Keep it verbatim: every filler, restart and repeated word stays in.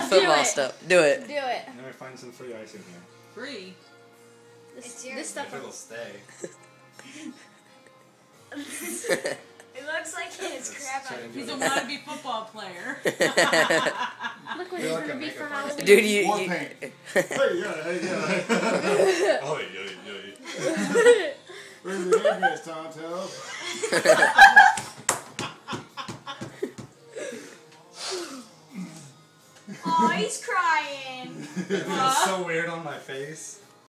football it. stuff. Do it. Do it. Let me find some free ice in here. Free. This, It's your- this stuff. If it'll stay. It looks like it's crap out of He's a wannabe football player. Look what You're he's like gonna a be for makeup Halloween. artist. Dude, you. War you paint. Hey, yeah, hey, yeah. Oh, yeah, yeah. Where's the game base, Tonto? Oh, he's crying. It feels so weird on my face.